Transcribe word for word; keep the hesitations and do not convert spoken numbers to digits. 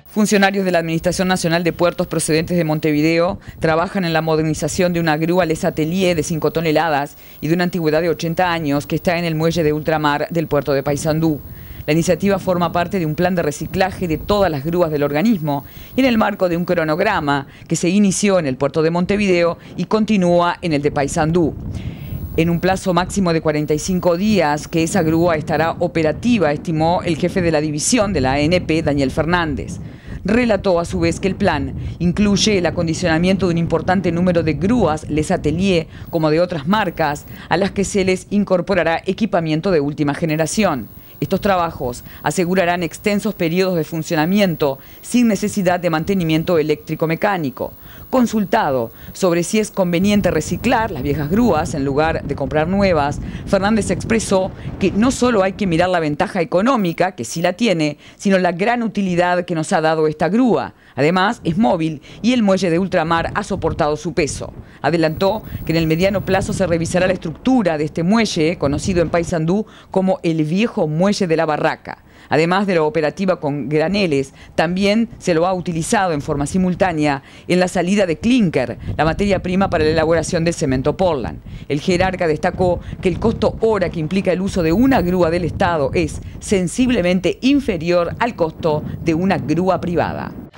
Funcionarios de la Administración Nacional de Puertos procedentes de Montevideo trabajan en la modernización de una grúa Les Atelier de cinco toneladas y de una antigüedad de ochenta años que está en el muelle de ultramar del puerto de Paysandú. La iniciativa forma parte de un plan de reciclaje de todas las grúas del organismo y en el marco de un cronograma que se inició en el puerto de Montevideo y continúa en el de Paysandú. En un plazo máximo de cuarenta y cinco días que esa grúa estará operativa, estimó el jefe de la división de la A N P, Daniel Fernández. Relató a su vez que el plan incluye el acondicionamiento de un importante número de grúas Les Atelier, como de otras marcas, a las que se les incorporará equipamiento de última generación. Estos trabajos asegurarán extensos periodos de funcionamiento sin necesidad de mantenimiento eléctrico-mecánico. Consultado sobre si es conveniente reciclar las viejas grúas en lugar de comprar nuevas, Fernández expresó que no solo hay que mirar la ventaja económica, que sí la tiene, sino la gran utilidad que nos ha dado esta grúa. Además, es móvil y el muelle de ultramar ha soportado su peso. Adelantó que en el mediano plazo se revisará la estructura de este muelle, conocido en Paysandú como el viejo muelle de la barraca. Además de la operativa con graneles, también se lo ha utilizado en forma simultánea en la salida de clinker, la materia prima para la elaboración del cemento Portland. El jerarca destacó que el costo hora que implica el uso de una grúa del Estado es sensiblemente inferior al costo de una grúa privada.